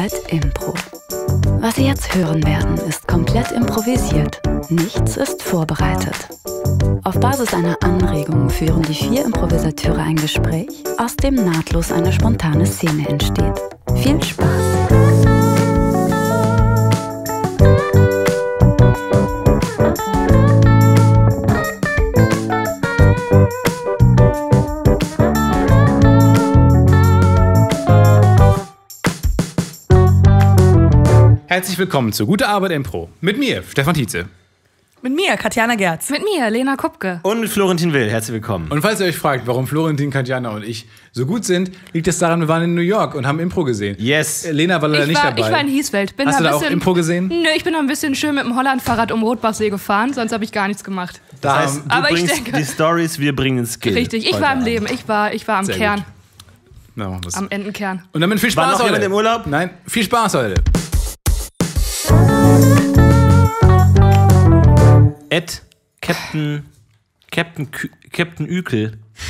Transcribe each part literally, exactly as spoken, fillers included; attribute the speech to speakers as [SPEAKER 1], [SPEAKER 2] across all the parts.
[SPEAKER 1] Arbeit Impro. Was Sie jetzt hören werden, ist komplett improvisiert. Nichts ist vorbereitet. Auf Basis einer Anregung führen die vier Improvisateure ein Gespräch, aus dem nahtlos eine spontane Szene entsteht. Viel Spaß!
[SPEAKER 2] Herzlich willkommen zu Gute Arbeit Impro. Mit mir, Stefan Tietze.
[SPEAKER 3] Mit mir, Katjana Gerz.
[SPEAKER 4] Mit mir, Lena Kupke.
[SPEAKER 5] Und mit Florentin Will. Herzlich willkommen.
[SPEAKER 2] Und falls ihr euch fragt, warum Florentin, Katjana und ich so gut sind, liegt es daran, wir waren in New York und haben Impro gesehen.
[SPEAKER 5] Yes.
[SPEAKER 2] Lena war leider
[SPEAKER 4] ich
[SPEAKER 2] nicht
[SPEAKER 4] war,
[SPEAKER 2] dabei.
[SPEAKER 4] Ich war in Hiesfeld. Bin
[SPEAKER 2] Hast
[SPEAKER 4] da
[SPEAKER 2] du da
[SPEAKER 4] bisschen,
[SPEAKER 2] auch Impro gesehen?
[SPEAKER 4] Nö, ich bin da ein bisschen schön mit dem Holland-Fahrrad um Rotbachsee gefahren, sonst habe ich gar nichts gemacht.
[SPEAKER 5] Das heißt, du
[SPEAKER 4] Aber ich
[SPEAKER 5] bringst
[SPEAKER 4] denke-
[SPEAKER 5] die Stories, wir bringen den Skill.
[SPEAKER 4] Richtig, ich
[SPEAKER 5] heute
[SPEAKER 4] war im
[SPEAKER 5] Abend.
[SPEAKER 4] Leben. Ich war, ich war am
[SPEAKER 2] Sehr
[SPEAKER 4] Kern,
[SPEAKER 2] gut. Na, was?
[SPEAKER 4] am Entenkern.
[SPEAKER 2] Und damit viel Spaß
[SPEAKER 5] War noch
[SPEAKER 2] heute.
[SPEAKER 5] jemand im Urlaub?
[SPEAKER 2] Nein, viel Spaß heute.
[SPEAKER 5] Ed Captain Captain Kü- Captain Ükel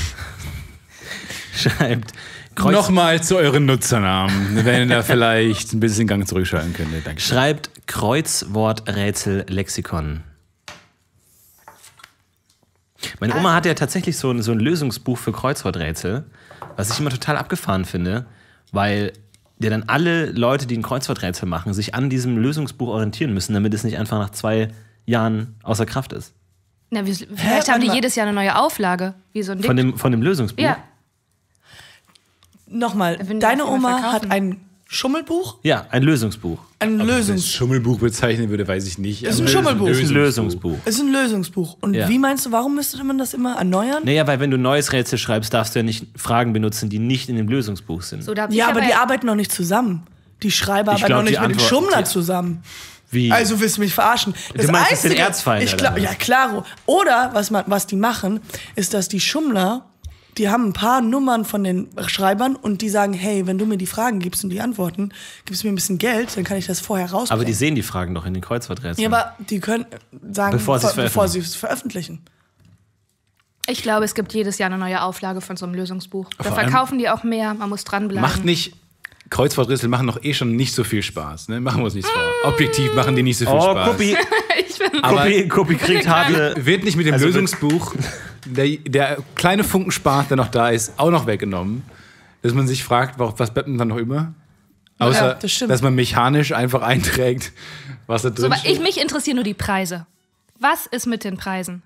[SPEAKER 5] schreibt Kreuz,
[SPEAKER 2] Nochmal zu euren Nutzernamen, wenn ihr da vielleicht ein bisschen Gang zurückschalten könntet. Danke.
[SPEAKER 5] schreibt Kreuzworträtsel Lexikon. Meine Oma hat ja tatsächlich so ein, so ein Lösungsbuch für Kreuzworträtsel, was ich immer total abgefahren finde, weil ja dann alle Leute, die ein Kreuzworträtsel machen, sich an diesem Lösungsbuch orientieren müssen, damit es nicht einfach nach zwei Jahren außer Kraft ist.
[SPEAKER 4] Na, wir, vielleicht haben die
[SPEAKER 3] Warte
[SPEAKER 4] jedes Jahr eine neue Auflage. Wie so ein Ding.
[SPEAKER 5] Von dem, von dem Lösungsbuch?
[SPEAKER 4] ja.
[SPEAKER 3] Nochmal,
[SPEAKER 4] Wenn die
[SPEAKER 3] deine
[SPEAKER 4] das jemand
[SPEAKER 3] Oma
[SPEAKER 4] verkaufen.
[SPEAKER 3] hat ein Schummelbuch,
[SPEAKER 5] Ja, ein Lösungsbuch.
[SPEAKER 3] ein
[SPEAKER 2] Wenn ich
[SPEAKER 3] Lösungs...
[SPEAKER 2] das Schummelbuch bezeichnen würde, weiß ich nicht.
[SPEAKER 3] Ist ein
[SPEAKER 2] Aber
[SPEAKER 3] Schummelbuch.
[SPEAKER 5] Das ist ein Lösungsbuch.
[SPEAKER 3] Es ist ein Lösungsbuch. Und
[SPEAKER 5] Ja.
[SPEAKER 3] wie meinst du, warum müsste man das immer erneuern?
[SPEAKER 5] Naja, weil wenn du ein neues Rätsel schreibst, darfst du ja nicht Fragen benutzen, die nicht in dem Lösungsbuch sind.
[SPEAKER 4] So, da hab
[SPEAKER 3] Ja,
[SPEAKER 4] ich
[SPEAKER 3] aber die
[SPEAKER 4] ja-
[SPEAKER 3] arbeiten noch nicht zusammen. Die Schreiber
[SPEAKER 5] Ich
[SPEAKER 3] arbeiten
[SPEAKER 5] glaub,
[SPEAKER 3] noch nicht
[SPEAKER 5] die
[SPEAKER 3] mit den
[SPEAKER 5] Antwort-
[SPEAKER 3] Schummler
[SPEAKER 5] die-
[SPEAKER 3] zusammen.
[SPEAKER 5] Wie?
[SPEAKER 3] Also willst du mich verarschen? Das
[SPEAKER 5] Du meinst jetzt den Erzfeind,
[SPEAKER 3] ich
[SPEAKER 5] oder
[SPEAKER 3] glaub,
[SPEAKER 5] was?
[SPEAKER 3] ja, klaro. Oder was, man, was die machen, ist, dass die Schummler, die haben ein paar Nummern von den Schreibern und die sagen, hey, wenn du mir die Fragen gibst und die Antworten, gibst du mir ein bisschen Geld, dann kann ich das vorher rausbringen.
[SPEAKER 5] aber die sehen die Fragen doch in den Kreuzworträtseln.
[SPEAKER 3] Ja, aber die können sagen,
[SPEAKER 5] Bevor sie es
[SPEAKER 3] bevor sie es veröffentlichen.
[SPEAKER 4] Ich glaube, es gibt jedes Jahr eine neue Auflage von so einem Lösungsbuch. Da
[SPEAKER 2] Vor allem-
[SPEAKER 4] verkaufen die auch mehr, man muss dranbleiben.
[SPEAKER 2] Macht nicht. Kreuzworträtsel machen doch eh schon nicht so viel Spaß. Ne? Machen wir uns nichts vor. Objektiv machen die nicht so viel
[SPEAKER 5] Oh,
[SPEAKER 2] Spaß.
[SPEAKER 5] Kuppi,
[SPEAKER 4] Ich bin
[SPEAKER 2] Aber
[SPEAKER 5] Kuppi, Kuppi kriegt harte...
[SPEAKER 2] wird nicht mit dem
[SPEAKER 5] Also wird-
[SPEAKER 2] Lösungsbuch der, der kleine Funkenspart, der noch da ist, auch noch weggenommen. Dass man sich fragt, was bleibt denn dann noch über? Außer,
[SPEAKER 3] Ja, das stimmt.
[SPEAKER 2] dass man mechanisch einfach einträgt, was da
[SPEAKER 4] so,
[SPEAKER 2] drin
[SPEAKER 4] aber ich,
[SPEAKER 2] steht.
[SPEAKER 4] mich interessieren nur die Preise. Was ist mit den Preisen?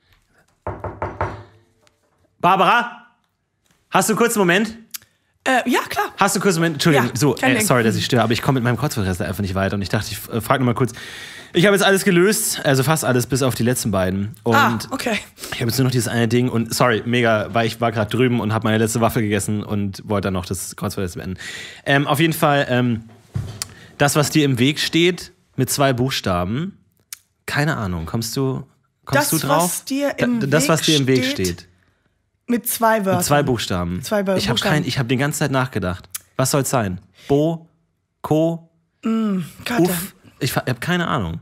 [SPEAKER 5] Barbara, hast du kurz einen Moment?
[SPEAKER 3] Äh, ja, klar.
[SPEAKER 5] Hast du kurz einen Moment? Entschuldigung,
[SPEAKER 3] Ja,
[SPEAKER 5] so,
[SPEAKER 3] kein
[SPEAKER 5] äh,
[SPEAKER 3] Ding.
[SPEAKER 5] sorry, dass ich störe, aber ich komme mit meinem Kreuzworträtsel einfach nicht weiter und ich dachte, ich äh, frage nochmal kurz. Ich habe jetzt alles gelöst, also fast alles, bis auf die letzten beiden. Und
[SPEAKER 3] Ah, okay.
[SPEAKER 5] ich habe jetzt nur noch dieses eine Ding und sorry, mega, weil ich war gerade drüben und habe meine letzte Waffel gegessen und wollte dann noch das Kreuzworträtsel beenden. Ähm, auf jeden Fall, ähm, das, was dir im Weg steht, mit zwei Buchstaben, keine Ahnung, kommst du, kommst
[SPEAKER 3] Das,
[SPEAKER 5] du drauf?
[SPEAKER 3] was dir im
[SPEAKER 5] Da- das,
[SPEAKER 3] Weg
[SPEAKER 5] was dir im Weg
[SPEAKER 3] steht,
[SPEAKER 5] steht.
[SPEAKER 3] Mit zwei Wörtern.
[SPEAKER 5] Mit zwei Buchstaben.
[SPEAKER 3] Zwei Bu-
[SPEAKER 5] ich habe
[SPEAKER 3] Buchstaben.
[SPEAKER 5] kein, ich habe die ganze Zeit nachgedacht. Was soll es sein? Bo, Ko,
[SPEAKER 3] Gott,
[SPEAKER 5] Uff. Ich habe keine Ahnung.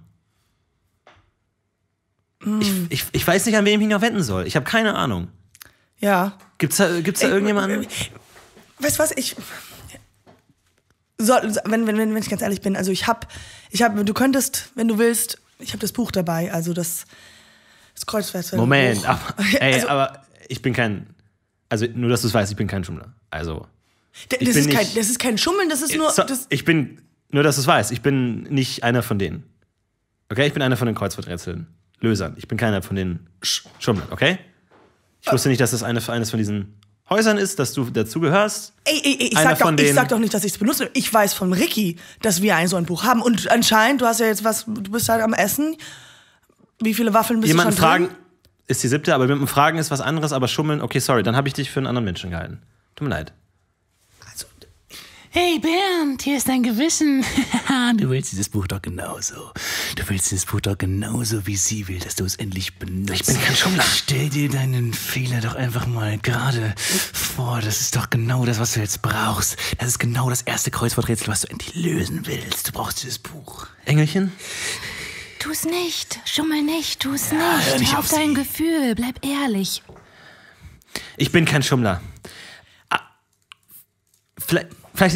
[SPEAKER 3] Mm.
[SPEAKER 5] Ich, ich, ich weiß nicht, an wen ich mich noch wenden soll. Ich habe keine Ahnung.
[SPEAKER 3] Ja.
[SPEAKER 5] Gibt's da, gibt's da irgendjemanden?
[SPEAKER 3] Weißt du was, ich... So, wenn, wenn, wenn ich ganz ehrlich bin, also ich hab, ich hab, du könntest, wenn du willst, ich habe das Buch dabei, also das, das Kreuzworträtsel.
[SPEAKER 5] Moment,
[SPEAKER 3] Buch.
[SPEAKER 5] aber, ey,
[SPEAKER 3] Also-
[SPEAKER 5] aber ich bin kein. Also nur, dass du es weißt, ich bin kein Schummler. Also.
[SPEAKER 3] D-
[SPEAKER 5] ich
[SPEAKER 3] das,
[SPEAKER 5] bin
[SPEAKER 3] ist kein,
[SPEAKER 5] nicht-
[SPEAKER 3] das ist kein Schummeln, das ist nur...
[SPEAKER 5] So,
[SPEAKER 3] Das,
[SPEAKER 5] ich bin. Nur, dass du es weißt, ich bin nicht einer von denen. Okay, ich bin einer von den Kreuzworträtseln. Lösern. Ich bin keiner von den Sch Schummlern, okay? Ich wusste nicht, dass das eine, eines von diesen Häusern ist, dass du dazu gehörst.
[SPEAKER 3] ey, ey, ey, ich,
[SPEAKER 5] einer
[SPEAKER 3] sag doch,
[SPEAKER 5] von
[SPEAKER 3] ich
[SPEAKER 5] denen-
[SPEAKER 3] sag doch nicht, dass ich es benutze. Ich weiß von Ricky, dass wir ein so ein Buch haben. Und anscheinend, du hast ja jetzt was, du bist halt am Essen. Wie viele Waffeln bist
[SPEAKER 5] Jemanden
[SPEAKER 3] du schon
[SPEAKER 5] fragen,
[SPEAKER 3] drin?
[SPEAKER 5] ist die siebte, aber jemanden fragen ist was anderes, aber schummeln, okay, sorry, dann habe ich dich für einen anderen Menschen gehalten. Tut mir leid.
[SPEAKER 3] Also,
[SPEAKER 6] Hey Bernd, hier ist dein Gewissen. Du willst dieses Buch doch genauso. Du willst dieses Buch doch genauso, wie sie will, dass du es endlich benutzt.
[SPEAKER 5] Ich bin kein Schummler.
[SPEAKER 6] Stell dir deinen Fehler doch einfach mal gerade vor. Das ist doch genau das, was du jetzt brauchst. Das ist genau das erste Kreuzworträtsel, was du endlich lösen willst. Du brauchst dieses Buch.
[SPEAKER 5] Engelchen?
[SPEAKER 4] Tu's nicht, schummel nicht, tu's
[SPEAKER 6] hör
[SPEAKER 4] nicht.
[SPEAKER 6] nicht
[SPEAKER 4] Hör
[SPEAKER 6] auf
[SPEAKER 4] auf dein
[SPEAKER 6] sie.
[SPEAKER 4] Gefühl, bleib ehrlich.
[SPEAKER 5] Ich bin kein Schummler. Ah, vielleicht, vielleicht,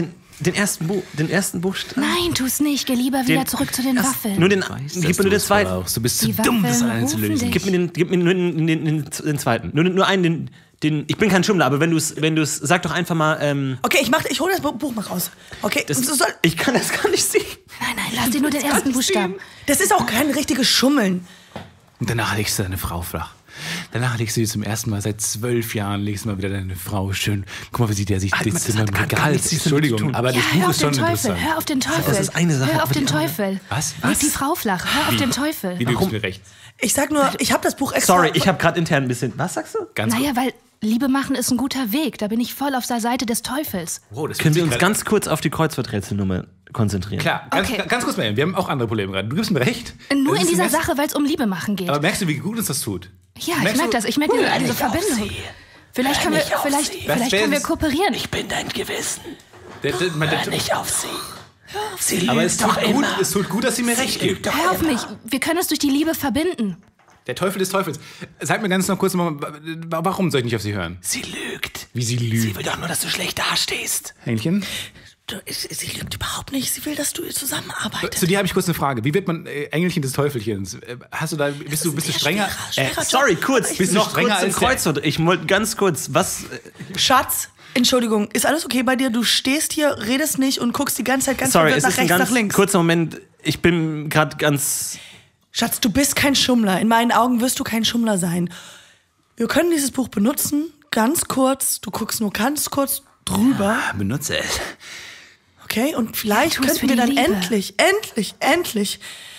[SPEAKER 5] Den ersten, Bu den ersten Buchstaben.
[SPEAKER 4] Nein, tu's nicht. Geh lieber wieder
[SPEAKER 5] Den-
[SPEAKER 4] zurück zu den Waffeln.
[SPEAKER 5] Nur den,
[SPEAKER 6] Weißt,
[SPEAKER 5] gib
[SPEAKER 6] dass
[SPEAKER 5] mir nur
[SPEAKER 6] du
[SPEAKER 5] den
[SPEAKER 6] es
[SPEAKER 5] zweiten.
[SPEAKER 6] brauchst. Du bist zu
[SPEAKER 4] Die
[SPEAKER 6] dumm, das
[SPEAKER 4] Waffeln
[SPEAKER 6] alleine zu
[SPEAKER 4] rufen
[SPEAKER 6] lösen.
[SPEAKER 4] dich.
[SPEAKER 5] Gib mir den, gib mir nur den, den, den, den zweiten. Nur, nur einen, den, den. Ich bin kein Schummler, aber wenn du es, wenn du es, sag doch einfach mal. Ähm,
[SPEAKER 3] Okay, ich, mach, ich hole das Buch mal raus. Okay,
[SPEAKER 5] das,
[SPEAKER 3] das, soll,
[SPEAKER 5] ich kann das gar nicht sehen.
[SPEAKER 4] Nein, nein, lass dir nur den ersten Buchstaben.
[SPEAKER 3] das ist auch kein richtiges Schummeln.
[SPEAKER 2] Und danach legst du deine Frau flach. Danach legst du sie zum ersten Mal seit zwölf Jahren, legst du mal wieder deine Frau schön. Guck mal, wie sie der sich
[SPEAKER 6] Halt mal,
[SPEAKER 2] das
[SPEAKER 6] das
[SPEAKER 2] Zimmer
[SPEAKER 6] hat
[SPEAKER 2] im
[SPEAKER 6] gar- gar
[SPEAKER 2] Regal.
[SPEAKER 6] nichts damit zu
[SPEAKER 2] Entschuldigung,
[SPEAKER 6] tun.
[SPEAKER 2] aber
[SPEAKER 4] Ja,
[SPEAKER 2] das
[SPEAKER 4] hör
[SPEAKER 2] Buch
[SPEAKER 4] auf
[SPEAKER 2] ist
[SPEAKER 4] den
[SPEAKER 2] schon
[SPEAKER 4] Teufel,
[SPEAKER 2] interessant.
[SPEAKER 4] hör auf den Teufel.
[SPEAKER 5] Das ist eine Sache,
[SPEAKER 4] Hör auf
[SPEAKER 5] aber
[SPEAKER 4] den
[SPEAKER 5] die andere-
[SPEAKER 4] Teufel.
[SPEAKER 2] Was?
[SPEAKER 4] Leg
[SPEAKER 2] Was?
[SPEAKER 4] die Frau flach, hör auf den Teufel.
[SPEAKER 2] Wie, du gibst mir recht.
[SPEAKER 3] Ich sag nur, ich habe das Buch extra...
[SPEAKER 5] Sorry, ich habe gerade intern ein bisschen. Was sagst du?
[SPEAKER 2] Ganz
[SPEAKER 4] Naja, weil Liebe machen ist ein guter Weg. Da bin ich voll auf der Seite des Teufels.
[SPEAKER 2] wow, das
[SPEAKER 5] Können wir
[SPEAKER 2] fühlt
[SPEAKER 5] uns
[SPEAKER 2] sich
[SPEAKER 5] ganz kurz auf die Kreuzworträtselnummer konzentrieren?
[SPEAKER 2] Klar, ganz,
[SPEAKER 4] Okay.
[SPEAKER 2] ganz kurz mal. Wir haben auch andere Probleme gerade. Du gibst mir recht.
[SPEAKER 4] Nur
[SPEAKER 2] Das
[SPEAKER 4] in
[SPEAKER 2] ist
[SPEAKER 4] dieser
[SPEAKER 2] ein
[SPEAKER 4] Sache, weil es um Liebe machen geht.
[SPEAKER 2] Aber merkst du, wie gut uns das tut?
[SPEAKER 4] Ja, ich
[SPEAKER 2] merkst
[SPEAKER 4] merke
[SPEAKER 2] du-
[SPEAKER 4] das. Ich merke diese, diese Verbindung. Vielleicht können wir,
[SPEAKER 6] nicht auf
[SPEAKER 4] vielleicht,
[SPEAKER 6] sie.
[SPEAKER 4] vielleicht
[SPEAKER 2] Was
[SPEAKER 4] können wir
[SPEAKER 2] wär's?
[SPEAKER 4] kooperieren.
[SPEAKER 6] Ich bin dein Gewissen.
[SPEAKER 2] Der, der, der, der,
[SPEAKER 6] Nicht auf sie. Sie
[SPEAKER 2] aber
[SPEAKER 6] lügt
[SPEAKER 2] es
[SPEAKER 6] doch
[SPEAKER 2] tut, gut,
[SPEAKER 6] immer.
[SPEAKER 2] es tut gut, dass sie mir recht
[SPEAKER 6] Sie lügt
[SPEAKER 2] gibt.
[SPEAKER 6] doch
[SPEAKER 4] Hör auf
[SPEAKER 6] immer.
[SPEAKER 4] mich. Wir können es durch die Liebe verbinden.
[SPEAKER 2] Der Teufel des Teufels. Sag mir ganz noch kurz mal, warum soll ich nicht auf sie hören?
[SPEAKER 6] Sie lügt.
[SPEAKER 2] Wie sie
[SPEAKER 6] Sie
[SPEAKER 2] lügt.
[SPEAKER 6] will doch nur, dass du schlecht dastehst.
[SPEAKER 2] Engelchen?
[SPEAKER 3] Du, sie sie lügt überhaupt nicht. Sie will, dass du zusammenarbeitest.
[SPEAKER 2] Zu dir habe ich kurz eine Frage. Wie wird man äh, Engelchen des Teufelchens? Äh, Hast du da, bist du, bist du strenger?
[SPEAKER 3] Schwerer, schwerer
[SPEAKER 5] Äh, sorry,
[SPEAKER 3] Job.
[SPEAKER 5] kurz.
[SPEAKER 3] Ich-
[SPEAKER 5] Bist du
[SPEAKER 2] noch
[SPEAKER 5] noch
[SPEAKER 2] strenger
[SPEAKER 5] kurz im
[SPEAKER 2] als der-
[SPEAKER 5] Kreuzwort? Ich wollte ganz kurz. Was? äh,
[SPEAKER 3] Schatz, Entschuldigung, ist alles okay bei dir? Du stehst hier, redest nicht und guckst die ganze Zeit ganz
[SPEAKER 5] Sorry,
[SPEAKER 3] verwirrt
[SPEAKER 5] es
[SPEAKER 3] nach
[SPEAKER 5] ist ein
[SPEAKER 3] rechts,
[SPEAKER 5] ganz
[SPEAKER 3] nach links.
[SPEAKER 5] kurzer Moment. Ich bin gerade ganz.
[SPEAKER 3] Schatz, du bist kein Schummler. In meinen Augen wirst du kein Schummler sein. Wir können dieses Buch benutzen, ganz kurz. Du guckst nur ganz kurz drüber,
[SPEAKER 6] Benutze es.
[SPEAKER 3] okay? Und vielleicht
[SPEAKER 4] tu's für
[SPEAKER 3] könnten wir
[SPEAKER 4] die
[SPEAKER 3] dann
[SPEAKER 4] Liebe.
[SPEAKER 3] endlich, endlich, endlich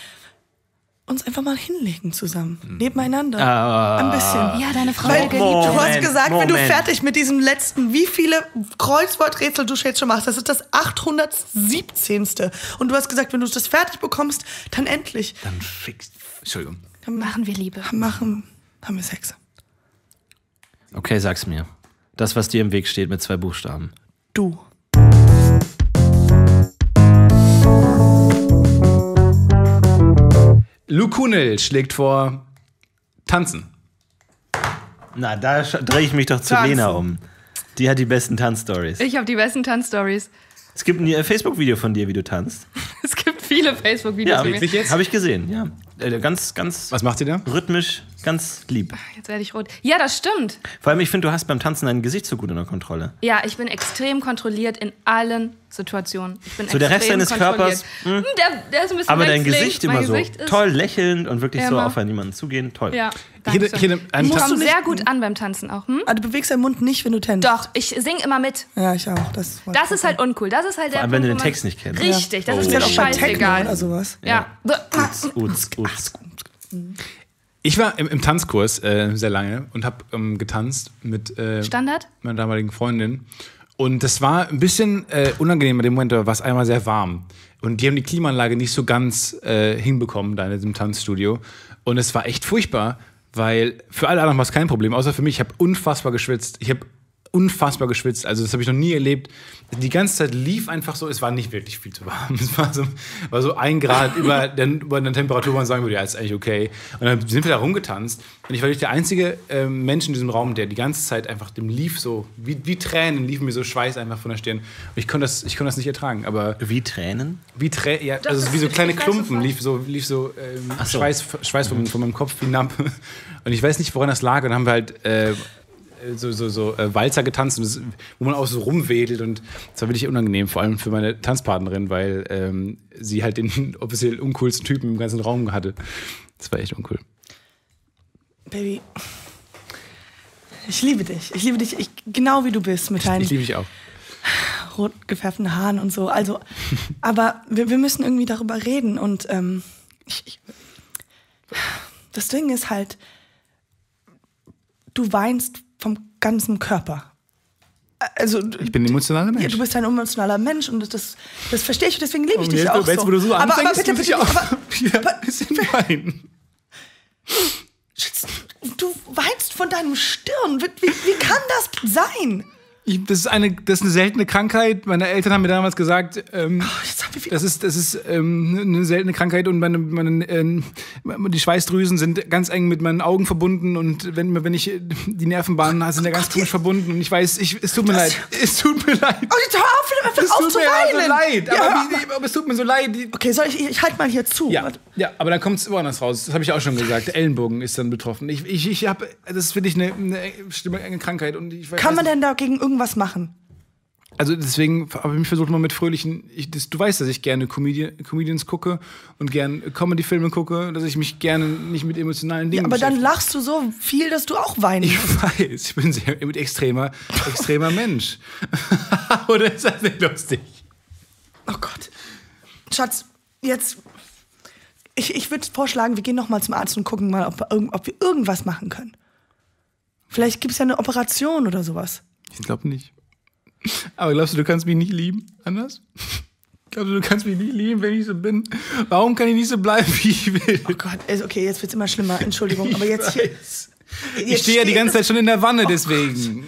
[SPEAKER 3] uns einfach mal hinlegen zusammen. Nebeneinander. Ein bisschen.
[SPEAKER 4] Ja, deine Frau
[SPEAKER 3] Weil
[SPEAKER 4] geliebt.
[SPEAKER 3] du hast
[SPEAKER 5] Moment,
[SPEAKER 3] gesagt, wenn du
[SPEAKER 5] Moment.
[SPEAKER 3] fertig mit diesem letzten, wie viele Kreuzworträtsel du jetzt schon machst, das ist das achthundertsiebzehnste. Und du hast gesagt, wenn du das fertig bekommst, dann endlich.
[SPEAKER 2] Dann fix. Entschuldigung.
[SPEAKER 3] Dann
[SPEAKER 4] Machen wir Liebe.
[SPEAKER 3] machen, haben wir Sex.
[SPEAKER 5] Okay, sag's mir. Das, was dir im Weg steht mit zwei Buchstaben.
[SPEAKER 3] Du.
[SPEAKER 2] Lou Kunel schlägt vor Tanzen.
[SPEAKER 5] Na, da sch- drehe ich mich doch zu
[SPEAKER 3] Tanzen.
[SPEAKER 5] Lena um. Die hat die besten Tanzstories.
[SPEAKER 4] Ich habe die besten Tanzstories.
[SPEAKER 5] Es gibt ein äh, Facebook-Video von dir, wie du tanzt.
[SPEAKER 4] Es gibt viele Facebook-Videos
[SPEAKER 5] Ja,
[SPEAKER 4] von mir.
[SPEAKER 2] wirklich jetzt?
[SPEAKER 5] Habe ich gesehen, ja. Äh, ganz, ganz
[SPEAKER 2] Was macht ihr da?
[SPEAKER 5] rhythmisch, ganz lieb.
[SPEAKER 4] Jetzt werde ich rot. Ja, das stimmt.
[SPEAKER 5] Vor allem, ich finde, du hast beim Tanzen dein Gesicht so gut unter Kontrolle.
[SPEAKER 4] Ja, ich bin extrem kontrolliert in allen Situationen. Ich bin
[SPEAKER 5] So, der Rest
[SPEAKER 4] extrem
[SPEAKER 5] deines
[SPEAKER 4] kontrolliert.
[SPEAKER 5] Körpers, hm?
[SPEAKER 4] Hm, Der, der ist ein bisschen
[SPEAKER 5] Aber dein
[SPEAKER 4] rechts,
[SPEAKER 5] Gesicht
[SPEAKER 4] links.
[SPEAKER 5] immer
[SPEAKER 4] Mein
[SPEAKER 5] so
[SPEAKER 4] Gesicht ist,
[SPEAKER 5] toll lächelnd und wirklich so
[SPEAKER 4] Immer.
[SPEAKER 5] auf jemanden zugehen. Toll.
[SPEAKER 4] Ja,
[SPEAKER 2] Ich hätte-
[SPEAKER 4] danke
[SPEAKER 2] ich hätte einen
[SPEAKER 4] Ich
[SPEAKER 2] Tanz-
[SPEAKER 4] komme
[SPEAKER 3] Musst du
[SPEAKER 4] sehr
[SPEAKER 3] nicht-
[SPEAKER 4] gut an beim Tanzen auch. Hm?
[SPEAKER 3] Ah, du bewegst deinen Mund nicht, wenn du tänzt.
[SPEAKER 4] Doch, ich singe immer mit.
[SPEAKER 3] Ja, ich auch. Das,
[SPEAKER 4] Das ist halt uncool. Das ist halt der
[SPEAKER 5] allem, wenn
[SPEAKER 4] Punkt,
[SPEAKER 5] du
[SPEAKER 4] wo
[SPEAKER 5] den
[SPEAKER 4] man-
[SPEAKER 5] Text nicht kennst.
[SPEAKER 4] Richtig, das
[SPEAKER 5] Oh.
[SPEAKER 4] ist
[SPEAKER 3] ist
[SPEAKER 4] mir
[SPEAKER 3] ja auch bei Techno
[SPEAKER 4] scheißegal.
[SPEAKER 3] oder sowas.
[SPEAKER 4] Ja.
[SPEAKER 5] Uts, uts, uts.
[SPEAKER 2] Ich war im, im Tanzkurs äh, sehr lange und habe ähm, getanzt mit äh,
[SPEAKER 4] Standard?
[SPEAKER 2] meiner damaligen Freundin. Und das war ein bisschen äh, unangenehm in dem Moment, da war es einmal sehr warm. Und die haben die Klimaanlage nicht so ganz äh, hinbekommen da in diesem Tanzstudio. Und es war echt furchtbar, weil für alle anderen war es kein Problem, außer für mich. Ich habe unfassbar geschwitzt. Ich habe unfassbar geschwitzt. Also das habe ich noch nie erlebt. Die ganze Zeit lief einfach so, es war nicht wirklich viel zu warm. Es war so, war so ein Grad über der, über der Temperatur, wo man sagen würde, ja, ist eigentlich okay. Und dann sind wir da rumgetanzt. Und ich war nicht der einzige äh, Mensch in diesem Raum, der die ganze Zeit einfach, dem lief so, wie, wie Tränen, liefen mir so Schweiß einfach von der Stirn. Und ich konnte das, ich konnte das nicht ertragen. Aber
[SPEAKER 5] Wie Tränen?
[SPEAKER 2] wie Trä ja, also
[SPEAKER 4] ist-
[SPEAKER 2] wie so kleine
[SPEAKER 4] ich weiß
[SPEAKER 2] Klumpen
[SPEAKER 4] sofort.
[SPEAKER 2] lief so, lief so, ähm,
[SPEAKER 5] Ach so.
[SPEAKER 2] Schweiß, Schweiß von, von meinem Kopf hinab. Und ich weiß nicht, woran das lag. Und dann haben wir halt äh, so, so, so äh, Walzer getanzt, und das, wo man auch so rumwedelt. Und das war wirklich unangenehm, vor allem für meine Tanzpartnerin, weil ähm, sie halt den offiziell uncoolsten Typen im ganzen Raum hatte. Das war echt uncool.
[SPEAKER 3] Baby, ich liebe dich. Ich liebe dich ich, genau wie du bist mit deinen
[SPEAKER 2] Ich liebe dich auch.
[SPEAKER 3] rot gefärbten Haaren und so. Also, aber wir, wir müssen irgendwie darüber reden. Und ähm, ich, ich, das Ding ist halt, du weinst vom ganzen Körper. Also,
[SPEAKER 2] Ich bin ein emotionaler Mensch.
[SPEAKER 3] ja, du bist ein emotionaler Mensch und das, das, das verstehe ich und deswegen liebe ich
[SPEAKER 2] Und
[SPEAKER 3] dich
[SPEAKER 2] jetzt,
[SPEAKER 3] auch
[SPEAKER 2] jetzt,
[SPEAKER 3] so.
[SPEAKER 2] wo du so
[SPEAKER 3] aber, aber
[SPEAKER 2] anfängst,
[SPEAKER 3] bitte,
[SPEAKER 2] muss
[SPEAKER 3] bitte,
[SPEAKER 2] ich auch
[SPEAKER 3] aber,
[SPEAKER 2] wieder ein bisschen weinen.
[SPEAKER 3] Schatz, du weinst von deinem Stirn. Wie, wie, wie kann das sein?
[SPEAKER 2] Ich, das, ist eine, das ist eine seltene Krankheit. Meine Eltern haben mir damals gesagt, ähm,
[SPEAKER 3] Jetzt hab wie viel?
[SPEAKER 2] Das ist, das ist ähm, eine seltene Krankheit und meine, meine, äh, die Schweißdrüsen sind ganz eng mit meinen Augen verbunden und wenn, wenn ich die Nervenbahnen sind ja ganz komisch verbunden und ich weiß, ich, es tut mir leid. Es tut mir leid.
[SPEAKER 3] Oh, jetzt hör auf, einfach
[SPEAKER 2] Es
[SPEAKER 3] auf
[SPEAKER 2] tut
[SPEAKER 3] zu
[SPEAKER 2] mir
[SPEAKER 3] weinen.
[SPEAKER 2] so leid.
[SPEAKER 3] Ja,
[SPEAKER 2] Aber, wie, aber es tut mir so leid. Die-
[SPEAKER 3] okay, soll ich, ich halte mal hier zu.
[SPEAKER 2] Ja, ja, aber dann kommt es woanders raus. Das habe ich auch schon gesagt. Der Ellenbogen ist dann betroffen. Ich, ich, ich habe, das ist wirklich eine, eine schlimme eine Krankheit. Und ich weiß,
[SPEAKER 3] Kann man denn dagegen irgendwas machen?
[SPEAKER 2] Also deswegen habe ich mich versucht, mal mit fröhlichen. Ich, das, du weißt, dass ich gerne Comedi Comedians gucke und gerne Comedy-Filme gucke, dass ich mich gerne nicht mit emotionalen Dingen
[SPEAKER 3] Ja, aber dann
[SPEAKER 2] beschäftige.
[SPEAKER 3] lachst du so viel, dass du auch weinen
[SPEAKER 2] Ich
[SPEAKER 3] musst.
[SPEAKER 2] weiß, ich bin sehr mit extremer, extremer Mensch. Oder ist das nicht lustig?
[SPEAKER 3] Oh Gott. Schatz, jetzt. Ich, ich würde vorschlagen, wir gehen noch mal zum Arzt und gucken mal, ob, wir irgend- ob wir irgendwas machen können. Vielleicht gibt es ja eine Operation oder sowas.
[SPEAKER 2] Ich glaube nicht. Aber glaubst du, du kannst mich nicht lieben? Anders? Glaubst du, du kannst mich nicht lieben, wenn ich so bin? Warum kann ich nicht so bleiben, wie ich will?
[SPEAKER 3] Oh Gott, also okay, jetzt wird's immer schlimmer. Entschuldigung, aber jetzt hier.
[SPEAKER 2] weiß. Ich stehe ja die ganze Zeit schon in der Wanne, deswegen.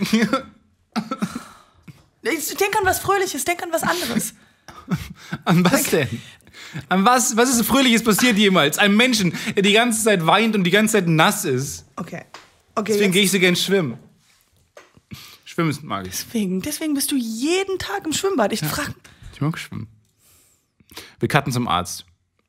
[SPEAKER 3] Ich denk an was Fröhliches, denk an was anderes.
[SPEAKER 2] An was denn? An was? Was ist so Fröhliches passiert jemals? Einem Menschen, der die ganze Zeit weint und die ganze Zeit nass ist.
[SPEAKER 3] Okay. Okay.
[SPEAKER 2] Deswegen
[SPEAKER 3] jetzt-
[SPEAKER 2] gehe ich so gern schwimmen. Schwimmen mag ich.
[SPEAKER 3] Deswegen, deswegen bist du jeden Tag im Schwimmbad. Ich frage.
[SPEAKER 2] Ich mag schwimmen. Wir cutten zum Arzt.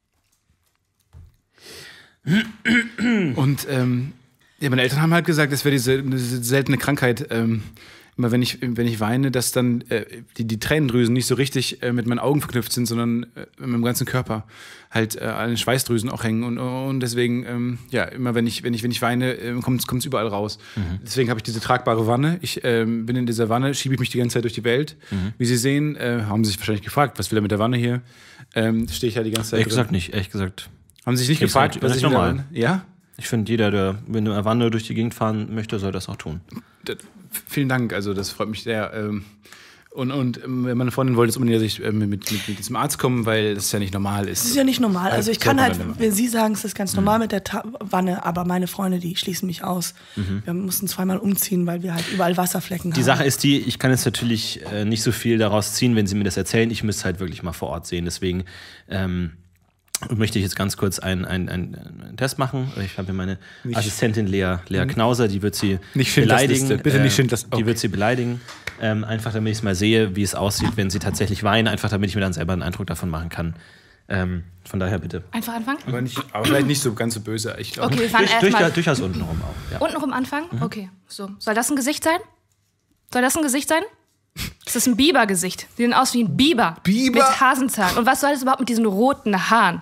[SPEAKER 2] Und ähm, ja, meine Eltern haben halt gesagt, das wäre diese, diese seltene Krankheit. Ähm, immer wenn ich, wenn ich weine, dass dann äh, die, die Tränendrüsen nicht so richtig äh, mit meinen Augen verknüpft sind, sondern äh, mit meinem ganzen Körper halt äh, an den Schweißdrüsen auch hängen. Und, und deswegen, ähm, ja, immer wenn ich, wenn ich, wenn ich weine, äh, kommt es überall raus. Mhm. Deswegen habe ich diese tragbare Wanne. Ich ähm, bin in dieser Wanne, schiebe ich mich die ganze Zeit durch die Welt. Mhm. Wie Sie sehen, äh, haben Sie sich wahrscheinlich gefragt, was will er mit der Wanne hier? Ähm, stehe ich ja die ganze Zeit
[SPEAKER 5] Ehrlich
[SPEAKER 2] drin.
[SPEAKER 5] gesagt nicht, ehrlich gesagt.
[SPEAKER 2] Haben Sie sich nicht
[SPEAKER 5] Ich
[SPEAKER 2] gefragt,
[SPEAKER 5] sag,
[SPEAKER 2] was
[SPEAKER 5] recht
[SPEAKER 2] ich mit der
[SPEAKER 5] normal.
[SPEAKER 2] Wanne? Ja?
[SPEAKER 5] Ich finde, jeder, der mit einer Wanne durch die Gegend fahren möchte, soll das auch tun.
[SPEAKER 2] D- Vielen Dank, also das freut mich sehr. Ähm, Und, und ähm, meine Freundin wollte jetzt unbedingt, dass ich äh, mit, mit, mit diesem Arzt komme, weil das ja nicht normal ist.
[SPEAKER 3] Das ist ja nicht normal. Also ich
[SPEAKER 2] Sollte
[SPEAKER 3] kann
[SPEAKER 2] man
[SPEAKER 3] halt,
[SPEAKER 2] immer.
[SPEAKER 3] wenn Sie sagen, es ist ganz normal mit der Ta Wanne, aber meine Freunde, die schließen mich aus. Wir mussten zweimal umziehen, weil wir halt überall Wasserflecken
[SPEAKER 5] Die
[SPEAKER 3] haben.
[SPEAKER 5] Sache ist die, ich kann jetzt natürlich äh, nicht so viel daraus ziehen, wenn Sie mir das erzählen. Ich müsste halt wirklich mal vor Ort sehen. Deswegen ähm, möchte ich jetzt ganz kurz einen, einen, einen, einen Test machen. Ich habe hier meine Assistentin Lea, Lea Knauser, die wird Sie
[SPEAKER 2] Nicht Schindlers
[SPEAKER 5] beleidigen.
[SPEAKER 2] Liste. Bitte nicht
[SPEAKER 5] äh,
[SPEAKER 2] Schindlers-
[SPEAKER 5] Die wird Sie beleidigen. Ähm, einfach damit ich es mal sehe, wie es aussieht, wenn Sie tatsächlich weinen. Einfach damit ich mir dann selber einen Eindruck davon machen kann. Ähm, von daher bitte.
[SPEAKER 4] Einfach anfangen?
[SPEAKER 2] Aber, nicht, aber vielleicht nicht so ganz so böse. Ich glaube.
[SPEAKER 4] Okay, wir fahren
[SPEAKER 5] Durch, durch,
[SPEAKER 4] erstmal
[SPEAKER 5] durchaus untenrum auch. Ja.
[SPEAKER 4] untenrum anfangen. Okay, so. Soll das ein Gesicht sein? Soll das ein Gesicht sein? Das ist ein Bibergesicht. Die sehen aus wie ein Biber.
[SPEAKER 2] Biber?
[SPEAKER 4] Mit Hasenzahn. Und was soll das überhaupt mit diesen roten Haaren?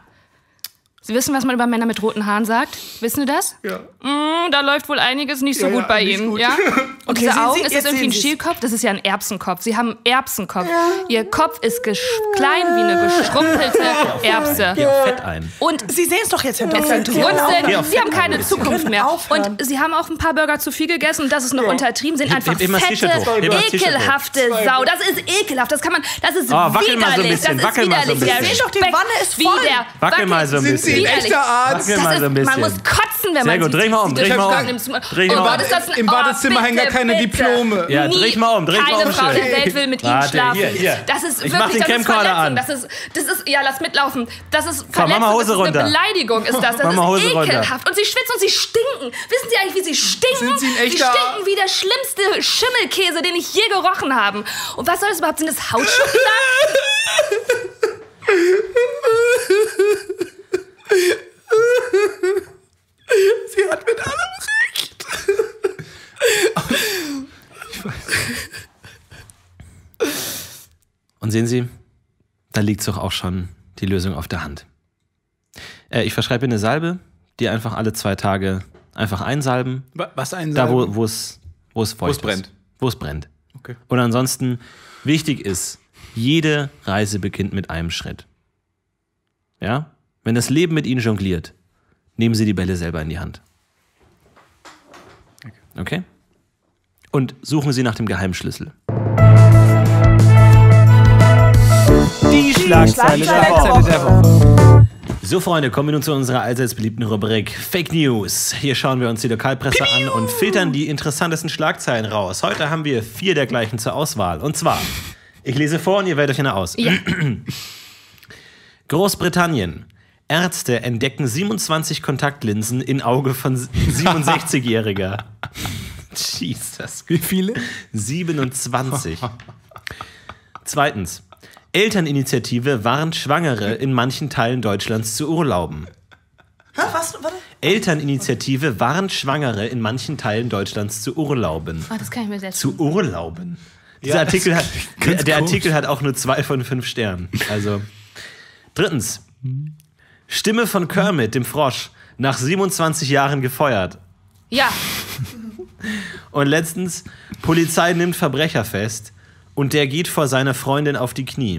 [SPEAKER 4] Sie wissen, was man über Männer mit roten Haaren sagt? Wissen Sie das?
[SPEAKER 2] Ja.
[SPEAKER 4] Mm, da läuft wohl einiges nicht so
[SPEAKER 2] Ja,
[SPEAKER 4] gut
[SPEAKER 2] ja,
[SPEAKER 4] bei
[SPEAKER 2] nicht
[SPEAKER 4] Ihnen.
[SPEAKER 2] gut.
[SPEAKER 4] Ja? Und
[SPEAKER 3] Okay,
[SPEAKER 4] diese
[SPEAKER 3] sehen
[SPEAKER 4] Augen,
[SPEAKER 3] Sie-
[SPEAKER 4] ist
[SPEAKER 3] jetzt
[SPEAKER 4] das irgendwie ein
[SPEAKER 3] sehen Sie's.
[SPEAKER 4] Stielkopf? Das ist ja ein Erbsenkopf. Sie haben einen Erbsenkopf. Ihr Kopf ist gesch- klein wie eine geschrumpelte Erbse.
[SPEAKER 5] Geh auf Fett ein.
[SPEAKER 4] Und
[SPEAKER 3] Sie sehen es doch jetzt, Herr
[SPEAKER 4] es
[SPEAKER 3] Doktor.
[SPEAKER 4] sind
[SPEAKER 3] Sie können
[SPEAKER 4] Gründe,
[SPEAKER 5] Geh auf
[SPEAKER 4] sie haben
[SPEAKER 5] Fett
[SPEAKER 4] keine
[SPEAKER 5] ein.
[SPEAKER 4] Zukunft
[SPEAKER 3] können
[SPEAKER 4] mehr.
[SPEAKER 3] aufhören.
[SPEAKER 4] Und sie haben auch ein paar Burger zu viel gegessen und das ist noch untertrieben. Sind einfach
[SPEAKER 5] heb mal das
[SPEAKER 4] fette,
[SPEAKER 5] T-Shirt hoch. Heb mal das T-Shirt hoch.
[SPEAKER 4] ekelhafte Sau. Das ist ekelhaft. Das kann man, das ist
[SPEAKER 5] Oh, wackel mal so ein
[SPEAKER 4] widerlich.
[SPEAKER 5] bisschen,
[SPEAKER 4] Das ist
[SPEAKER 5] wackel mal so ein
[SPEAKER 4] widerlich. Der
[SPEAKER 5] bisschen.
[SPEAKER 3] Seht doch, die
[SPEAKER 4] Speck,
[SPEAKER 3] Wanne ist
[SPEAKER 4] wie
[SPEAKER 3] voll.
[SPEAKER 4] der
[SPEAKER 5] Wackel mal so ein
[SPEAKER 2] Sind Sie ein
[SPEAKER 5] bisschen.
[SPEAKER 2] echter Arzt?
[SPEAKER 5] Wackel mal
[SPEAKER 4] Das
[SPEAKER 5] so ein
[SPEAKER 4] ist, man
[SPEAKER 5] bisschen.
[SPEAKER 4] muss kotzen, wenn
[SPEAKER 5] Sehr
[SPEAKER 4] man
[SPEAKER 5] gut,
[SPEAKER 4] sieht.
[SPEAKER 5] dreh mal um,
[SPEAKER 4] Diese
[SPEAKER 5] dreh mal
[SPEAKER 4] Frau
[SPEAKER 5] um.
[SPEAKER 4] nimmt zum-
[SPEAKER 5] Dreh
[SPEAKER 4] Oh
[SPEAKER 5] mal um.
[SPEAKER 4] Gott, ist das ein,
[SPEAKER 2] Im Badezimmer
[SPEAKER 4] oh,
[SPEAKER 2] hängen gar
[SPEAKER 4] bitte,
[SPEAKER 2] keine
[SPEAKER 4] bitte.
[SPEAKER 2] Diplome.
[SPEAKER 5] Ja, dreh ich mal um, dreh ich mal
[SPEAKER 4] Keine
[SPEAKER 5] um.
[SPEAKER 4] Frau der
[SPEAKER 5] schnell.
[SPEAKER 4] Welt will mit Ihnen
[SPEAKER 5] Warte,
[SPEAKER 4] schlafen.
[SPEAKER 5] hier, hier.
[SPEAKER 4] Das ist
[SPEAKER 5] Ich
[SPEAKER 4] wirklich,
[SPEAKER 5] mach den
[SPEAKER 4] das ist
[SPEAKER 5] Camcorder
[SPEAKER 4] Verletzung.
[SPEAKER 5] an.
[SPEAKER 4] Das ist, das ist, ja, lass mitlaufen. Das ist
[SPEAKER 5] Komm, mach mal
[SPEAKER 4] Verletzung,
[SPEAKER 5] Hose
[SPEAKER 4] das ist
[SPEAKER 5] runter.
[SPEAKER 4] eine Beleidigung, ist das. Das
[SPEAKER 5] Mach mal Hose
[SPEAKER 4] ist
[SPEAKER 5] runter.
[SPEAKER 4] ekelhaft. Und sie schwitzen und sie stinken. Wissen Sie eigentlich, wie sie stinken?
[SPEAKER 2] Sind Sie ein
[SPEAKER 4] sie
[SPEAKER 2] echter-
[SPEAKER 4] stinken wie der schlimmste Schimmelkäse, den ich je gerochen habe. Und was soll das überhaupt? Sind das Hautschuppen da?
[SPEAKER 2] Sie hat mit allem recht.
[SPEAKER 5] Und sehen Sie, da liegt doch auch schon die Lösung auf der Hand. Äh, ich verschreibe Ihnen eine Salbe, die einfach alle zwei Tage einfach einsalben,
[SPEAKER 2] Wa- Was ein
[SPEAKER 5] da wo, wo es wo es feucht
[SPEAKER 2] es brennt.
[SPEAKER 5] ist. Wo es brennt.
[SPEAKER 2] Okay.
[SPEAKER 5] Und ansonsten, wichtig ist, jede Reise beginnt mit einem Schritt. Ja? Wenn das Leben mit Ihnen jongliert, nehmen Sie die Bälle selber in die Hand. Okay? Und suchen Sie nach dem Geheimschlüssel. Die Schlagzeile der Woche. So, Freunde, kommen wir nun zu unserer allseits beliebten Rubrik Fake News. Hier schauen wir uns die Lokalpresse an und filtern die interessantesten Schlagzeilen raus. Heute haben wir vier dergleichen zur Auswahl. Und zwar, ich lese vor und ihr wählt euch eine aus.
[SPEAKER 4] Ja.
[SPEAKER 5] Großbritannien. Ärzte entdecken siebenundzwanzig Kontaktlinsen in Auge von siebenundsechzigjähriger. Jesus.
[SPEAKER 2] Wie viele?
[SPEAKER 5] siebenundzwanzig. Zweitens. Elterninitiative warnt Schwangere in manchen Teilen Deutschlands zu urlauben.
[SPEAKER 3] Hä, was? Warte.
[SPEAKER 5] Elterninitiative warnt Schwangere in manchen Teilen Deutschlands zu urlauben.
[SPEAKER 4] Oh, das kann ich mir selbst.
[SPEAKER 5] Zu urlauben? Dieser
[SPEAKER 2] Ja,
[SPEAKER 5] Artikel hat, der, der
[SPEAKER 2] komisch.
[SPEAKER 5] Artikel hat auch nur zwei von fünf Sternen. Also. Drittens. Stimme von Kermit, dem Frosch, nach siebenundzwanzig Jahren gefeuert.
[SPEAKER 4] Ja.
[SPEAKER 5] Und letztens, Polizei nimmt Verbrecher fest und der geht vor seiner Freundin auf die Knie.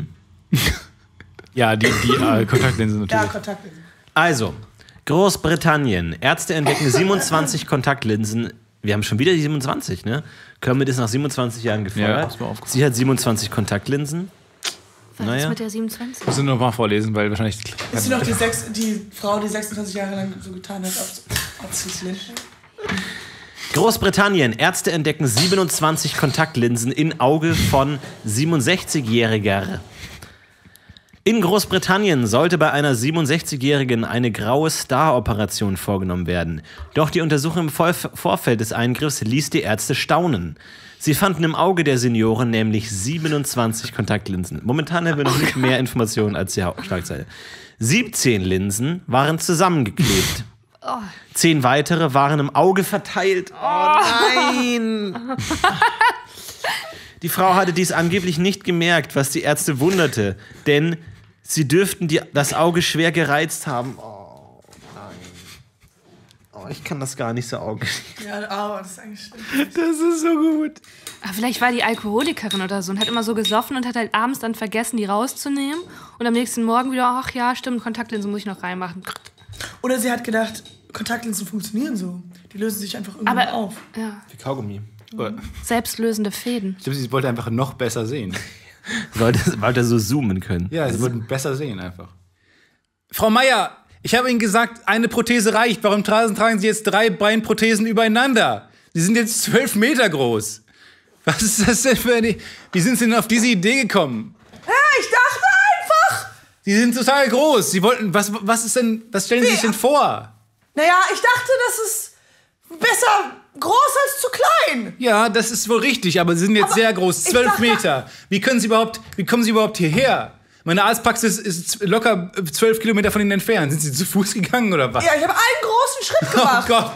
[SPEAKER 2] Ja, die, die äh, Kontaktlinsen
[SPEAKER 3] Ja,
[SPEAKER 2] natürlich.
[SPEAKER 3] Kontaktlinsen.
[SPEAKER 5] Also, Großbritannien. Ärzte entdecken siebenundzwanzig Kontaktlinsen. Wir haben schon wieder die siebenundzwanzig, ne? Kermit ist nach siebenundzwanzig Jahren
[SPEAKER 2] Ja,
[SPEAKER 5] gefeuert.
[SPEAKER 2] ist mir aufgefallen.
[SPEAKER 5] Sie hat siebenundzwanzig Kontaktlinsen.
[SPEAKER 4] Was
[SPEAKER 5] Naja.
[SPEAKER 4] ist mit der siebenundzwanzig?
[SPEAKER 2] Musst du noch mal vorlesen, weil wahrscheinlich.
[SPEAKER 3] Ist sie noch die, sechs, die Frau, die sechsundzwanzig Jahre lang so getan hat, als ob sie es lynchen?
[SPEAKER 5] Großbritannien. Ärzte entdecken siebenundzwanzig Kontaktlinsen in Auge von siebenundsechzigjähriger. In Großbritannien sollte bei einer siebenundsechzigjährigen eine graue Star-Operation vorgenommen werden. Doch die Untersuchung im Vorf- Vorfeld des Eingriffs ließ die Ärzte staunen. Sie fanden im Auge der Senioren nämlich siebenundzwanzig Kontaktlinsen. Momentan haben wir noch nicht mehr Informationen als die Hauptschlagzeile. siebzehn Linsen waren zusammengeklebt. Zehn weitere waren im Auge verteilt. Oh nein! Die Frau hatte dies angeblich nicht gemerkt, was die Ärzte wunderte, denn sie dürften die, das Auge schwer gereizt haben. Oh nein. Oh, ich kann das gar nicht so Auge.
[SPEAKER 3] Ja, aber das ist eigentlich schlimm.
[SPEAKER 2] Das ist so gut.
[SPEAKER 4] Ah, vielleicht war die Alkoholikerin oder so und hat immer so gesoffen und hat halt abends dann vergessen, die rauszunehmen. Und am nächsten Morgen wieder, ach ja, stimmt, Kontaktlinsen muss ich noch reinmachen.
[SPEAKER 3] Oder sie hat gedacht, Kontaktlinsen funktionieren so. Die lösen sich einfach irgendwann
[SPEAKER 4] Aber
[SPEAKER 3] auf.
[SPEAKER 4] ja,
[SPEAKER 5] Wie Kaugummi.
[SPEAKER 2] Oder-
[SPEAKER 4] selbstlösende Fäden.
[SPEAKER 2] Ich glaube, sie wollte einfach noch besser sehen.
[SPEAKER 5] Wollte, wollte so zoomen können.
[SPEAKER 2] Ja, sie wollten besser sehen einfach. Frau Meier, ich habe Ihnen gesagt, eine Prothese reicht. Warum tragen tragen Sie jetzt drei Beinprothesen übereinander? Sie sind jetzt zwölf Meter groß. Was ist das denn für eine... Wie sind Sie denn auf diese Idee gekommen?
[SPEAKER 3] Hä, ich dachte einfach!
[SPEAKER 2] Sie sind total groß. Sie wollten... Was, was ist denn... Was stellen Sie sich denn vor?
[SPEAKER 3] Naja, ich dachte, das ist besser groß als zu klein.
[SPEAKER 2] Ja, das ist wohl richtig, aber Sie sind jetzt
[SPEAKER 3] Aber
[SPEAKER 2] sehr groß.
[SPEAKER 3] ich
[SPEAKER 2] Zwölf
[SPEAKER 3] dachte-
[SPEAKER 2] Meter. Wie können Sie überhaupt... Wie kommen Sie überhaupt hierher? Meine Arztpraxis ist locker zwölf Kilometer von Ihnen entfernt. Sind Sie zu Fuß gegangen oder was?
[SPEAKER 3] Ja, ich habe einen großen Schritt
[SPEAKER 2] Oh
[SPEAKER 3] gemacht.
[SPEAKER 2] Gott.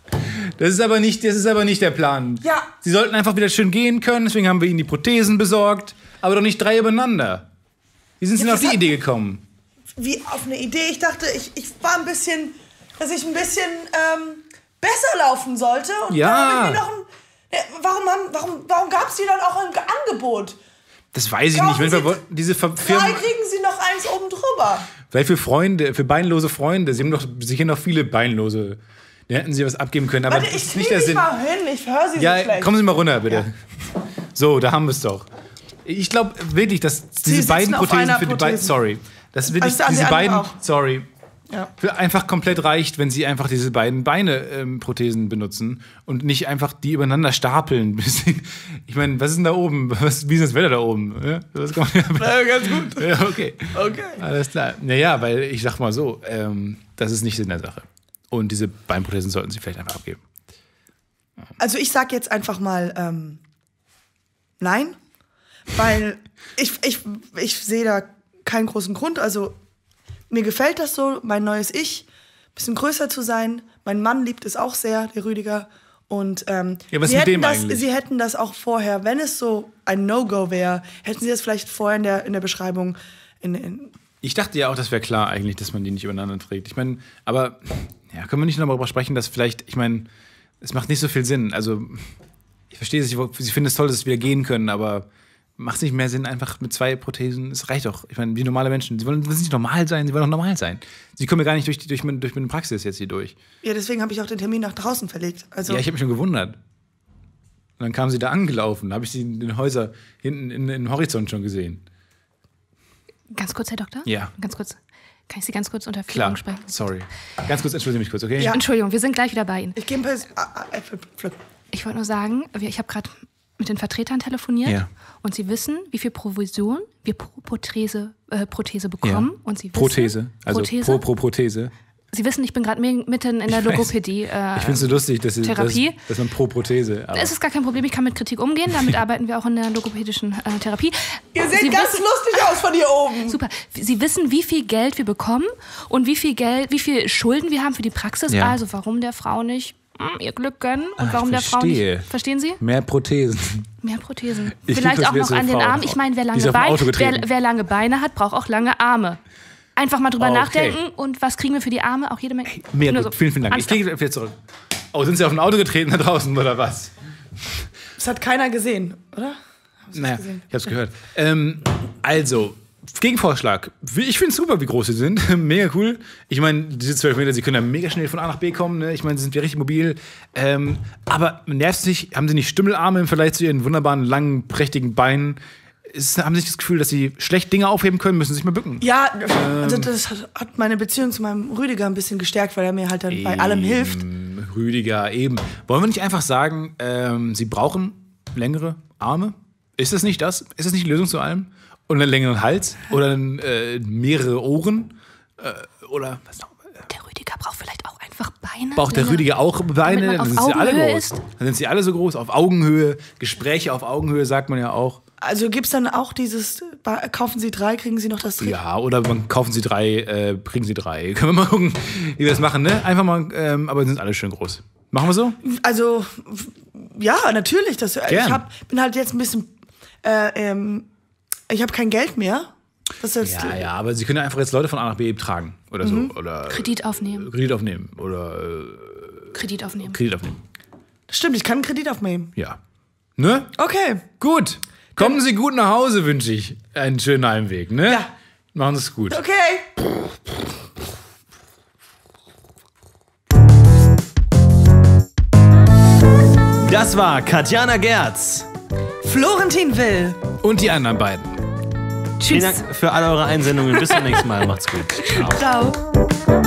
[SPEAKER 2] Das ist aber nicht, das ist aber nicht der Plan.
[SPEAKER 3] Ja.
[SPEAKER 2] Sie sollten einfach wieder schön gehen können, deswegen haben wir Ihnen die Prothesen besorgt, aber doch nicht drei übereinander. Wie sind Sie denn
[SPEAKER 3] Ja,
[SPEAKER 2] auf die
[SPEAKER 3] das hat-
[SPEAKER 2] Idee gekommen?
[SPEAKER 3] Wie auf eine Idee. Ich dachte, ich, ich war ein bisschen, dass ich ein bisschen ähm, besser laufen sollte. Und
[SPEAKER 2] Ja.
[SPEAKER 3] dann hab ich mir noch ein, ja, warum haben, warum, warum gab es die dann auch im Angebot?
[SPEAKER 2] Das weiß ich
[SPEAKER 3] Kaufen
[SPEAKER 2] nicht. Wenn wir
[SPEAKER 3] Sie
[SPEAKER 2] wollten, diese Ver-
[SPEAKER 3] Drei
[SPEAKER 2] Firmen,
[SPEAKER 3] kriegen sie noch eins oben drüber.
[SPEAKER 2] weil für Freunde, für beinlose Freunde, Sie haben doch sicher noch viele beinlose. Da hätten Sie was abgeben können, aber
[SPEAKER 3] Warte,
[SPEAKER 2] das
[SPEAKER 3] ich
[SPEAKER 2] ist
[SPEAKER 3] krieg
[SPEAKER 2] nicht der
[SPEAKER 3] mich
[SPEAKER 2] Sinn.
[SPEAKER 3] mal hin, ich höre sie so
[SPEAKER 2] Ja,
[SPEAKER 3] schlecht.
[SPEAKER 2] kommen Sie mal runter, bitte. So, da haben wir es doch. Ich glaube wirklich, dass diese
[SPEAKER 3] sitzen
[SPEAKER 2] beiden
[SPEAKER 3] auf
[SPEAKER 2] Prothesen
[SPEAKER 3] einer
[SPEAKER 2] für die beiden.
[SPEAKER 3] Prothese.
[SPEAKER 2] Sorry. Das wirklich,
[SPEAKER 3] Also an die
[SPEAKER 2] diese
[SPEAKER 3] anderen
[SPEAKER 2] beiden.
[SPEAKER 3] auch.
[SPEAKER 2] Sorry.
[SPEAKER 3] Ja.
[SPEAKER 2] Für einfach komplett reicht, wenn sie einfach diese beiden Beine-Prothesen benutzen und nicht einfach die übereinander stapeln. Ich meine, was ist denn da oben? Was, wie ist das Wetter da oben? Ja, das kann man ja,
[SPEAKER 3] Ja, ganz gut.
[SPEAKER 2] ja, okay.
[SPEAKER 3] Okay.
[SPEAKER 2] Alles klar. Naja, weil ich sag mal so, ähm, das ist nicht Sinn der Sache. Und diese Beinprothesen sollten sie vielleicht einfach abgeben.
[SPEAKER 3] Also ich sag jetzt einfach mal ähm, nein, weil ich, ich, ich sehe da keinen großen Grund. Also mir gefällt das so, mein neues Ich, ein bisschen größer zu sein. Mein Mann liebt es auch sehr, der Rüdiger. Und ähm,
[SPEAKER 2] Ja, was
[SPEAKER 3] sie,
[SPEAKER 2] mit
[SPEAKER 3] hätten
[SPEAKER 2] dem
[SPEAKER 3] das,
[SPEAKER 2] eigentlich?
[SPEAKER 3] sie hätten das auch vorher, wenn es so ein No-Go wäre, hätten sie das vielleicht vorher in der, in der Beschreibung in, in
[SPEAKER 2] Ich dachte ja auch, das wäre klar eigentlich, dass man die nicht übereinander trägt. Ich meine, aber ja, können wir nicht noch mal darüber sprechen, dass vielleicht, ich meine, es macht nicht so viel Sinn. Also ich verstehe, sie, sie finden es toll, dass sie wieder gehen können, aber macht es nicht mehr Sinn, einfach mit zwei Prothesen? Es reicht doch. Ich meine, wie normale Menschen. Sie wollen nicht normal sein, sie wollen doch normal sein. Sie kommen ja gar nicht durch, die, durch, meine, durch meine Praxis jetzt hier durch.
[SPEAKER 3] Ja, deswegen habe ich auch den Termin nach draußen verlegt. Also
[SPEAKER 2] Ja, ich habe mich schon gewundert. Und dann kamen sie da angelaufen. Da habe ich sie in den Häusern hinten in, in, im Horizont schon gesehen.
[SPEAKER 4] Ganz kurz, Herr Doktor?
[SPEAKER 2] Ja.
[SPEAKER 4] Ganz kurz. Kann ich Sie ganz kurz unter
[SPEAKER 2] Klar,
[SPEAKER 4] Führung sprechen?
[SPEAKER 2] sorry. Ganz kurz, entschuldige mich kurz, okay?
[SPEAKER 3] Ja.
[SPEAKER 4] Entschuldigung, wir sind gleich wieder bei Ihnen.
[SPEAKER 3] ich gehe ein paar ah, ah, Äpfel pflücken.
[SPEAKER 4] Ich wollte nur sagen, wir- ich habe gerade mit den Vertretern telefoniert
[SPEAKER 2] Ja.
[SPEAKER 4] und sie wissen, wie viel Provision wir pro Prothese äh, Prothese bekommen.
[SPEAKER 2] Ja.
[SPEAKER 4] Und sie wissen,
[SPEAKER 2] Prothese, also
[SPEAKER 4] Prothese?
[SPEAKER 2] Pro, Pro Prothese.
[SPEAKER 4] Sie wissen, ich bin gerade mitten in der Logopädie. Äh,
[SPEAKER 2] Ich finde es so lustig, dass, sie, dass,
[SPEAKER 4] Therapie.
[SPEAKER 2] dass man pro Prothese. Aber
[SPEAKER 4] Es ist gar kein Problem, ich kann mit Kritik umgehen. Damit arbeiten wir auch in der logopädischen äh, Therapie.
[SPEAKER 3] Ihr seht
[SPEAKER 4] Sie
[SPEAKER 3] ganz
[SPEAKER 4] wissen,
[SPEAKER 3] lustig aus von hier oben.
[SPEAKER 4] Super. Sie wissen, wie viel Geld wir bekommen und wie viel Geld, wie viel Schulden wir haben für die Praxis.
[SPEAKER 2] Ja.
[SPEAKER 4] Also warum der Frau nicht hm, ihr Glück gönnen und
[SPEAKER 2] Ah,
[SPEAKER 4] warum
[SPEAKER 2] ich
[SPEAKER 4] der Frau
[SPEAKER 2] verstehe.
[SPEAKER 4] nicht. Verstehen Sie?
[SPEAKER 2] mehr Prothesen.
[SPEAKER 4] Mehr Prothesen.
[SPEAKER 2] Ich
[SPEAKER 4] Vielleicht
[SPEAKER 2] lieb, dass
[SPEAKER 4] auch
[SPEAKER 2] wir
[SPEAKER 4] noch
[SPEAKER 2] so
[SPEAKER 4] an den
[SPEAKER 2] Frauen-
[SPEAKER 4] Armen. Ich meine, wer
[SPEAKER 2] Die
[SPEAKER 4] lange,
[SPEAKER 2] ist auf ein
[SPEAKER 4] Beine,
[SPEAKER 2] Auto getreten.
[SPEAKER 4] wer, wer lange Beine hat, braucht auch lange Arme. Einfach mal drüber
[SPEAKER 2] Okay.
[SPEAKER 4] nachdenken und was kriegen wir für die Arme? Auch jede Menge.
[SPEAKER 2] Mehr
[SPEAKER 4] Nur
[SPEAKER 2] gut.
[SPEAKER 4] so.
[SPEAKER 2] Vielen, vielen Dank. Ich
[SPEAKER 4] Ernsthaft.
[SPEAKER 2] gehe wieder zurück. Oh, sind Sie auf ein Auto getreten da draußen oder was?
[SPEAKER 3] Das hat keiner gesehen, oder?
[SPEAKER 2] Naja, ich hab's gehört. Ähm, also, Gegenvorschlag. Ich finde es super, wie groß sie sind. Mega cool. Ich meine, diese zwölf Meter, sie können ja mega schnell von A nach B kommen. Ne? Ich meine, sie sind ja richtig mobil. Ähm, aber nervt es nicht? Haben sie nicht Stümmelarme im Vergleich zu ihren wunderbaren, langen, prächtigen Beinen? Ist, haben sie nicht das Gefühl, dass sie schlecht Dinge aufheben können, müssen sich mal bücken?
[SPEAKER 3] Ja, also das hat- hat meine Beziehung zu meinem Rüdiger ein bisschen gestärkt, weil er mir halt dann bei allem hilft.
[SPEAKER 2] Rüdiger, eben. Wollen wir nicht einfach sagen, ähm, sie brauchen längere Arme? Ist das nicht das? Ist das nicht die Lösung zu allem? Und einen längeren Hals? Oder äh, mehrere Ohren? Äh, oder was noch?
[SPEAKER 4] Der Rüdiger braucht vielleicht auch einfach Beine.
[SPEAKER 2] Braucht der
[SPEAKER 4] Wenn er-
[SPEAKER 2] Rüdiger auch Beine?
[SPEAKER 4] man
[SPEAKER 2] Dann
[SPEAKER 4] auf
[SPEAKER 2] sind sie alle
[SPEAKER 4] Augenhöhe
[SPEAKER 2] groß.
[SPEAKER 4] ist.
[SPEAKER 2] Dann sind sie alle so groß. Auf Augenhöhe. Gespräche auf Augenhöhe sagt man ja auch.
[SPEAKER 3] Also gibt's dann auch dieses, ba- kaufen Sie drei, kriegen Sie noch das dritte?
[SPEAKER 2] Ja, oder man kaufen sie drei, äh, bringen sie drei. Können wir mal gucken, wie wir das machen, ne? Einfach mal, ähm, aber sind alle schön groß. Machen wir so?
[SPEAKER 3] Also, w- ja, natürlich. Das, ich
[SPEAKER 2] Gern.
[SPEAKER 3] hab, bin halt jetzt ein bisschen, äh, ähm, ich habe kein Geld mehr. Das ist jetzt,
[SPEAKER 2] Ja, ja, aber sie können ja einfach jetzt Leute von A nach B tragen. Oder so. Oder
[SPEAKER 4] Kredit aufnehmen.
[SPEAKER 2] Kredit aufnehmen. Oder äh,
[SPEAKER 4] Kredit aufnehmen.
[SPEAKER 2] Kredit aufnehmen.
[SPEAKER 3] Stimmt, ich kann einen Kredit aufnehmen.
[SPEAKER 2] Ja. Ne?
[SPEAKER 3] Okay.
[SPEAKER 2] Gut. Kommen Sie gut nach Hause, wünsche ich. Einen schönen Heimweg, ne?
[SPEAKER 3] Ja.
[SPEAKER 2] Machen Sie es gut.
[SPEAKER 3] Okay.
[SPEAKER 5] Das war Katjana Gerz.
[SPEAKER 3] Florentin Will.
[SPEAKER 2] Und die anderen beiden.
[SPEAKER 5] Vielen Dank für all eure Einsendungen. Bis zum nächsten Mal. Macht's gut. Ciao.
[SPEAKER 3] Ciao.